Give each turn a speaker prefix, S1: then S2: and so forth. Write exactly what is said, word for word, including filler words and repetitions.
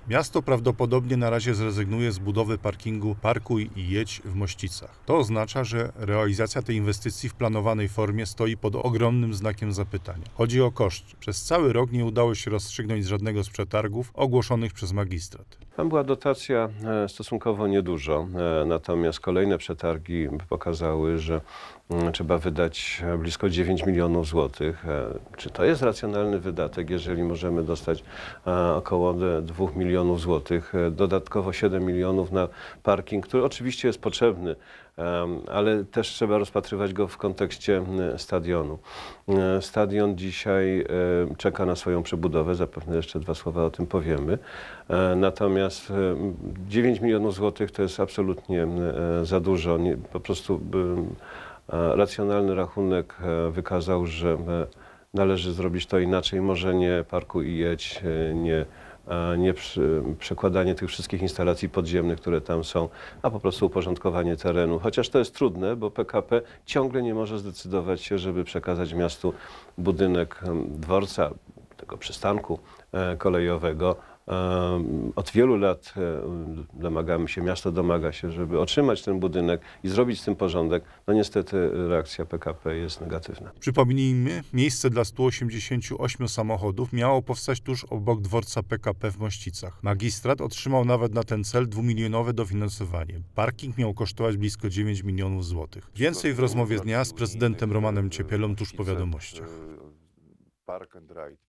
S1: Miasto prawdopodobnie na razie zrezygnuje z budowy parkingu Parkuj i jedź w Mościcach. To oznacza, że realizacja tej inwestycji w planowanej formie stoi pod ogromnym znakiem zapytania. Chodzi o koszty. Przez cały rok nie udało się rozstrzygnąć żadnego z przetargów ogłoszonych przez magistrat.
S2: Tam była dotacja e, stosunkowo niedużo, e, natomiast kolejne przetargi pokazały, że mm, trzeba wydać blisko dziewięć milionów złotych. E, Czy to jest racjonalny wydatek, jeżeli możemy dostać e, około dwóch milionów złotych, e, dodatkowo siedem milionów na parking, który oczywiście jest potrzebny, e, ale też trzeba rozpatrywać go w kontekście e, stadionu. E, Stadion dzisiaj e, czeka na swoją przebudowę, zapewne jeszcze dwa słowa o tym powiemy. E, Natomiast dziewięć milionów złotych to jest absolutnie za dużo. Nie, po prostu racjonalny rachunek wykazał, że należy zrobić to inaczej. Może nie parkuj i jedź, nie, nie przekładanie tych wszystkich instalacji podziemnych, które tam są, a po prostu uporządkowanie terenu. Chociaż to jest trudne, bo P K P ciągle nie może zdecydować się, żeby przekazać miastu budynek dworca, tego przystanku kolejowego. Od wielu lat domagamy się, miasto domaga się, żeby otrzymać ten budynek i zrobić z tym porządek. No niestety reakcja P K P jest negatywna.
S1: Przypomnijmy, miejsce dla stu osiemdziesięciu ośmiu samochodów miało powstać tuż obok dworca P K P w Mościcach. Magistrat otrzymał nawet na ten cel dwumilionowe dofinansowanie. Parking miał kosztować blisko dziewięć milionów złotych. Więcej w rozmowie dnia z prezydentem Romanem Ciepielą tuż po wiadomościach.
S3: Park and Ride.